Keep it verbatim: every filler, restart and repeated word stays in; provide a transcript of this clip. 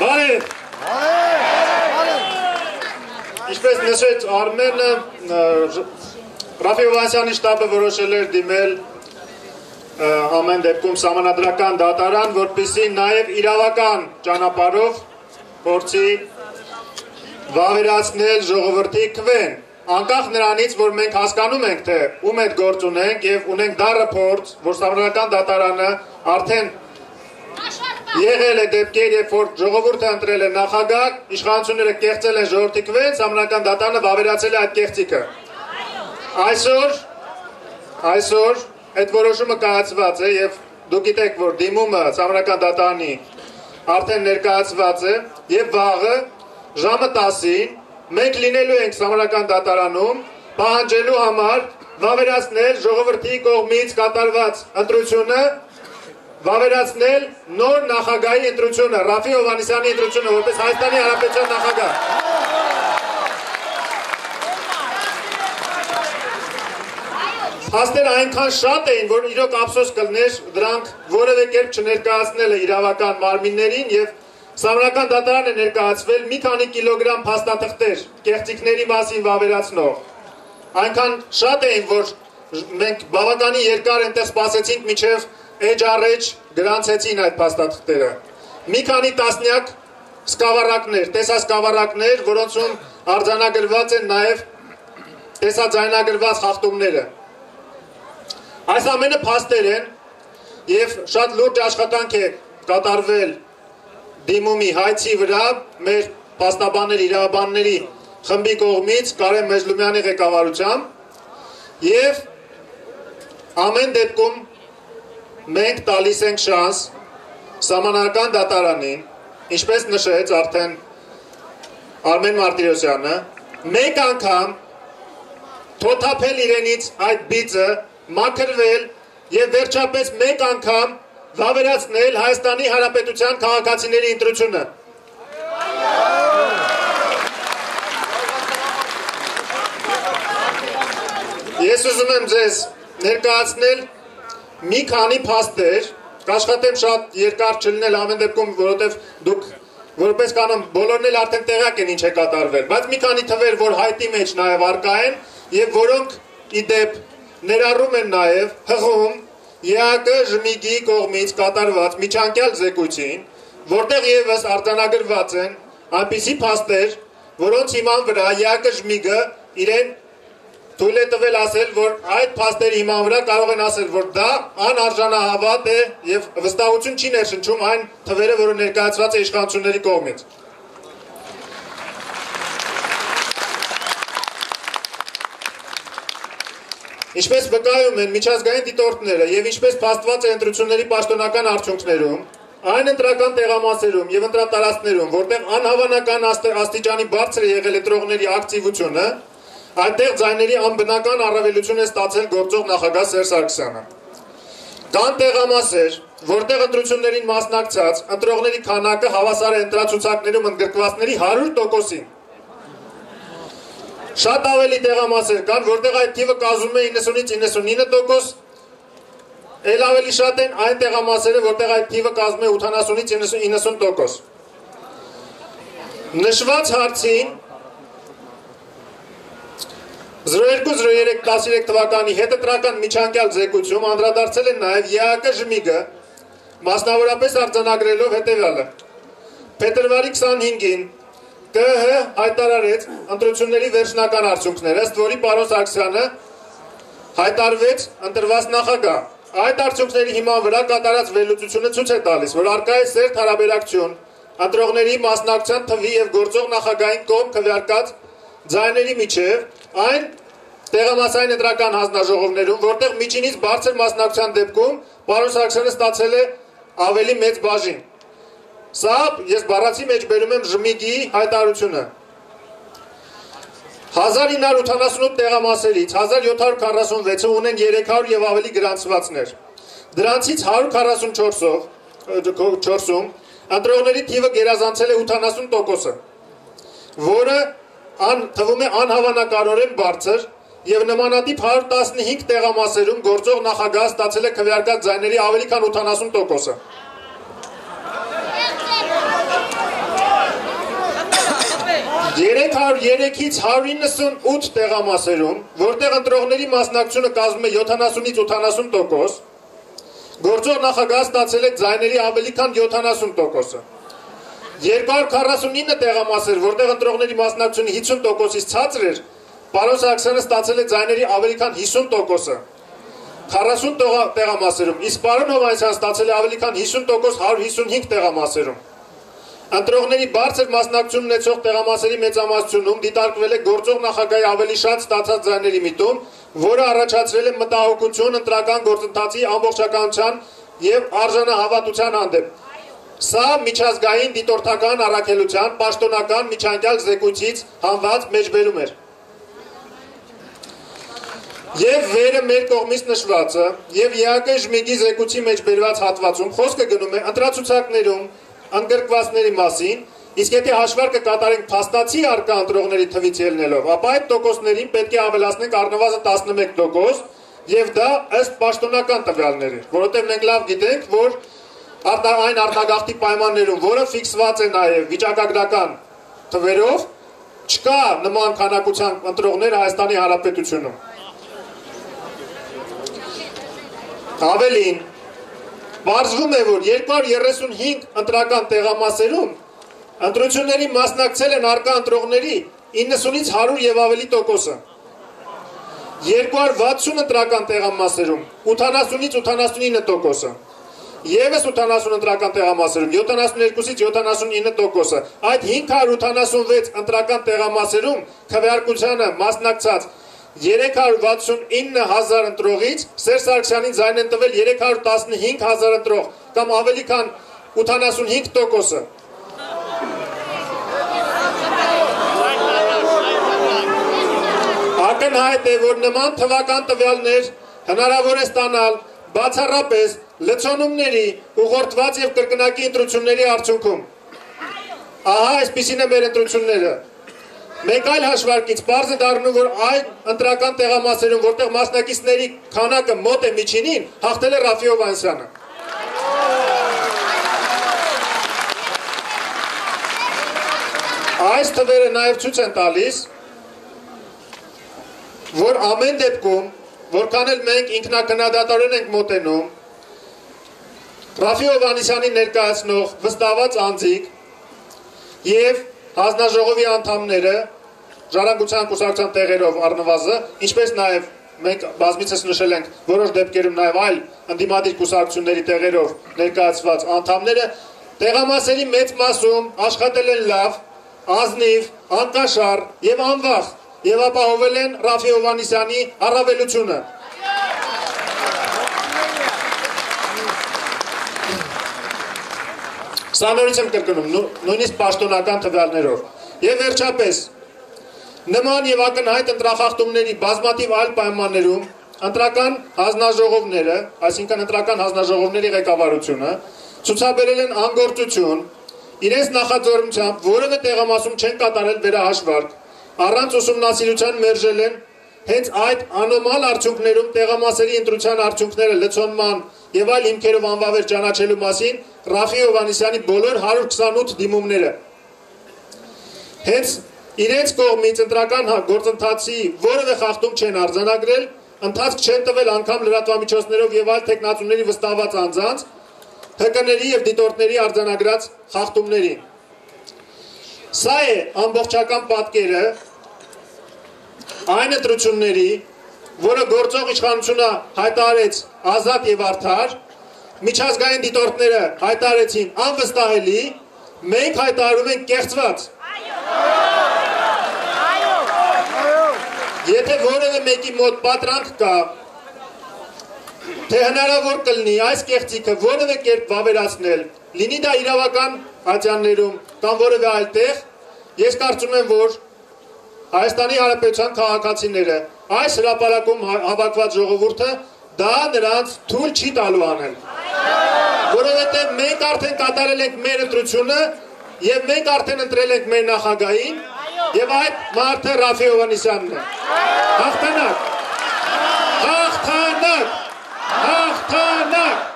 Բարև։ Ինչպես նշեց Արմենը, Ռաֆի Հովհաննիսյանի շտաբը որոշել էր դիմել ամեն դեպքում սահմանադրական դատարան, որպեսզի նաև իրավական ճանապարհով փորձի վավերացնել ժողովրդի քվեն, անկախ նրանից, որ մենք հասկանում ենք, թե ում հետ գործ ունենք եւ ունենք դառը փորձ, որ սահմանադրական դատարանը արդեն եղել է դեպքեր, երբ որ ժողովուրդը ընտրել է նախագահ, իշխանությունները կեղծել են ժողովրդի քվեն, սահմանադրական դատարանը վավերացել է այդ կեղծիքը։ Այսօր, այսօր այդ որոշումը կայացված է եւ դուք գիտեք, որ դիմումը սահմանադրական դատարանի արդեն ներկայացված է եւ վաղը ժամը տասին մենք լինելու ենք սահմանադրական դատարանում պահանջելու համար վավերացնել ժողովրդի կողմից կատարված ընտրությունը, վավերացնել նոր նախագահի ընտրությունը, Ռաֆի Հովհաննիսյանի ընտրությունը, որպես Հայաստանի Հանրապետության նախագահ։ Փաստերը այնքան շատ էին, որ իրոք ափսոս կլներ դրանք որևէ կերպ չներկայացնելը իրավական մարմիններին եւ սահմանադրական դատարանը ներկայացվել մի քանի կիլոգրամ փաստաթղթեր կեղծիքների մասին վավերացնող։ Այնքան շատ էին, որ մենք բավականին երկար այնտեղ սպասեցինք, մինչև էջ առեջ գրանցեցին այդ փաստաթղթերը։ Մի քանի տասնյակ սկավառակներ, տեսասկավառակներ, որոնցում արձանագրված են նաև տեսաձայնագրված խախտումները։ Այս ամենը փաստեր են եւ շատ լուրջ աշխատանք է կատարվել դիմումի հայցի վրա մեր փաստաբանների, իրավաբանների խմբի կողմից Կարեն Մեջլումյանի ղեկավարությամբ եւ ամեն դեպքում մենք տալիս ենք շանս սահմանադրական դատարանին, ինչպես նշեց արդեն Արմեն Մարտիրոսյանը, մեկ անգամ թոթափել իրենից այդ բիծը, մաքրվել եւ վերջապես մեկ անգամ վավերացնել Հայաստանի Հանրապետության քաղաքացիների ընտրությունը։ Ես ուզում եմ ձեզ ներկայացնել մի քանի փաստեր, կաշխատեմ շատ երկար չլինել ամեն դեպքում, որովհետև դուք որպես կանոն բոլորն էլ արդեն տեղյակ են ինչ է կատարվել, բայց մի քանի թվեր, որ հայտի մեջ նաև արկա են եւ որոնք ի դեպ ներառում են նաև հղում ԵԱԿ ժմիգի կողմից կատարված միջանկյալ զեկույցին, որտեղ եւս արձանագրված են այնպիսի փաստեր, որոնց հիման վրա ԵԱԿ ժմիգը իրեն թույլ է տվել ասել, որ այդ փաստերի հիման վրա կարող են ասել, որ դա անարժանահավատ է եւ վստահություն չի ներշնչում այն թվերը, որը ներկայացված է իշխանությունների կողմից։ Ինչպես վկայում են միջազգային դիտորդները եւ ինչպես փաստված է ընտրությունների պաշտոնական արդյունքներում, այն ընտրական տեղամասերում եւ ընտրատարածքներում, որտեղ անհավանական աստիճանի բարձր է եղել ընտրողների ակտիվությունը, այդտեղ ձայների անբնական առավելություն է ստացել գործող նախագահ Սերժ Սարգսյանը։ Կան տեղամասեր, որտեղ ընտրություններին մասնակցած ընտրողների քանակը հավասար է ընտրացուցակներում ընդգրկվածների հարյուր տոկոսին։ Շատ ավելի տեղամասեր կան, որտեղ այդ թիվը կազմում է իննսունից իննսունինը տոկոս, էլ ավելի շատ են այն տեղամասերը, որտեղ այդ թիվը կազմում է ութանասունից իննսուն տոկոս։ Նշված հարցին զրո երկու զրո երեք տասնյոթ թվականի հետընտրական միջանկյալ զեկույցում անդրադարձել են նաև ԵԱԿ ժմիգը, մասնավորապես արձանագրելով հետևյալը. փետրվարի քսանհինգին ԿՀ հայտարարեց ընտրությունների վերջնական արդյունքները, ըստ որի պարոն Սարգսյանը հայտարարվեց ընտրված նախագահ։ Այդ արդյունքների հիման վրա կատարած վերլուծությունը ցույց է տալիս, որ առկա է սերտ հարաբերակցություն ընտրողների մասնակցության թվի եւ գործող նախագահային կողմ քվեարկած ձայների միջև այն տեղամասային ընտրական հանձնաժողովներում, որտեղ միջինից բարձր մասնակցության դեպքում պարոն Սարգսյանը ստացել է ավելի մեծ բաժին։ Սա ես բառացի մեջ բերում եմ ժմիգի հայտարարությունը։ հազար ինը հարյուր ութանասունութ տեղամասերից հազար յոթ հարյուր քառասունվեցը ունեն երեք հարյուր եւ ավելի գրանցվածներ։ Դրանցից հարյուր քառասունչորսով չորսում ընտրողների թիվը գերազանցել է ութանասուն տոկոսը, որը ան թվում է անհավանականորեն բարձր եւ նմանատիպ հարյուր տասնհինգ տեղամասերում գործող նախագահ ստացել է քվեարկած ձայների ավելի քան ութանասուն տոկոսը։ հարյուր երեքից հարյուր իննսունութ տեղամասերում, որտեղ ընտրողների մասնակցությունը կազմում է յոթանասունից ութանասուն տոկոս, գործող նախագահը ստացել է ձայների ավելի քան յոթանասուն տոկոսը։ երկու հարյուր քառասունինը տեղամասեր, որտեղ ընտրողների մասնակցությունը հիսուն տոկոսից ցածր էր, պարոն Սարգսյանը ստացել է ձայների ավելի քան հիսուն տոկոսը։ քառասուն տեղամասերում, իսկ պարոն Հովհաննիսյանը ստացել է ավելի քան հիսուն տոկոս հարյուր հիսունհինգ տեղամասերում։ Ընտրողների բարձր մասնակցություն ունեցող տեղամասերի մեծամասնությունում դիտարկվել է գործող նախագահի ավելի շատ ստացած ձայների միտում, որը առաջացրել է մտահոգություն ընտրական գործընթացի ամբողջականության եւ արժանահավատության հանդեպ։ Սա միջազգային դիտորդական առաքելության պաշտոնական միջանկյալ զեկույցից հանված մեջբերում էր։ Եվ վերը մեր կողմից նշվածը եւ ԵԱԿ ժմիգի զեկույցի մեջ բերված հատվածում խոսքը գնում է ընտրացուցակներում ընդգրկվածների մասին, իսկ եթե հաշվարկը կատարենք փաստացի արկա ընտրողների թվից ելնելով, ապա այդ տոկոսներին պետք է ավելացնենք առնվազն տասնմեկ տոկոս եւ դա ըստ պաշտոնական տվյալների, որովհետեւ մենք լավ գիտենք, որ այն արտագաղթի պայմաններում, որը ֆիքսված է նաեւ վիճակագրական թվերով, չկա նման քանակության ընտրողներ Հայաստանի Հանրապետությունում։ Ավելին, պարզվում է, որ երկու հարյուր երեսունհինգ ընտրական տեղամասերում ընտրությունների մասնակցել են արկա ընտրողների իննսունից հարյուր եւ ավելի տոկոսը։ երկու հարյուր վաթսուն ընտրական տեղամասերում ութանասունից ութանասունինը տոկոսը։ Եվս ութանասուն ընտրական տեղամասերում յոթանասունյոթից յոթանասունինը տոկոսը։ Այդ հինգ հարյուր ութանասունվեց ընտրական տեղամասերում քվեարկությանը մասնակցած երեք հարյուր վաթսունինը հազար ընտրողից Սերժ Սարգսյանին ձայն են տվել երեք հարյուր տասնհինգ հազար ընտրող կամ ավելի քան ութանասունհինգ տոկոսը։ Ակնհայտ է, որ նման թվական տվյալներ հնարավոր է ստանալ բացառապես լցոնումների, ուղղորդված եւ կրկնակի ընտրությունների արդյունքում։ Ահա այսպիսին է մեր ընտրությունները։ Մեկ այլ հաշվարկից պարզ է դառնում, որ այդ ընտրական տեղամասերում, որտեղ մասնակիցների քանակը մոտ է միջինին, հաղթել է Ռաֆի Հովհաննիսյանը։ Այս թվերը նաև ցույց են տալիս, որ ամեն դեպքում, որքան էլ մենք ինքնակնադատորեն ենք մոտենում, Ռաֆի Հովհաննիսյանին ներկայացնող վստահված անձիկ եւ հանձնաժողովի անդամները ժառանգության կուսակցության տեղերով առնվազն, ինչպես նաև մենք բազմիցս նշել ենք որոշ դեպքերում նաև այլ ընդդիմադիր կուսակցությունների տեղերով ներկայացված անդամները տեղամասերի մեծ մասում աշխատել են լավ, ազնիվ, անկաշառ եւ անվախ եւ ապահովել են Ռաֆի Հովհաննիսյանի առավելությունը։ Սա նորից եմ կրկնում, նույնիսկ պաշտոնական տվյալներով։ Եվ վերջապես, նման եւ ակնհայտ ընտրախախտումների բազմաթիվ այլ պայմաններում ընտրական հանձնաժողովները, այսինքն ընտրական հանձնաժողովների ղեկավարությունը, ցուցաբերել են անգործություն, իրենց նախաձեռնությամբ որևէ տեղամասում չեն կատարել վերահաշվարկ, առանց ուսումնասիրության մերժել են հենց այդ անոմալ արդյունքներում տեղամասերի ընտրության արդյունքները լցոնման եւ այլ հիմքերով անվավեր ճանաչելու մասին Ռաֆի Հովհաննիսյանի բոլոր հարյուր քսանութ դիմումները։ Հենց իրենց կողմից ընտրական գործընթացի որևէ խախտում չեն արձանագրել, ընթացք չեն տվել անգամ լրատվամիջոցներով եւ այլ տեխնացուների վստահված անձանց, հկների եւ դիտորդների արձանագրած խախտումներին։ Սա է ամբողջական պատկերը այն ընտրությունների, որը գործող իշխանությունը հայտարարեց ազատ եւ արդար, միջազգային դիտորդները հայտարարեցին անվստահելի, մենք հայտարարում ենք կեղծված։ Եթե որևէ մեկի մոտ պատրանք կա, թե հնարավոր կլինի այս կեղծիքը որևէ կերպ վավերացնել, լինի դա իրավական ատյաններում կամ որևէ այլ տեղ, ես կարծում եմ, որ Հայաստանի Հանրապետության քաղաքացիները այս հրապարակում հավաքված ժողովուրդը դա նրանց թույլ չի տալու անել։ Որովհետև մենք արդեն կատարել ենք մեր ընտրությունը եւ մենք արդեն ընտրել ենք մեր նախագահին եւ այդ մարդը Ռաֆի Հովհաննիսյանն է։ Հաղթանակ։ Հաղթանակ։ Հաղթանակ։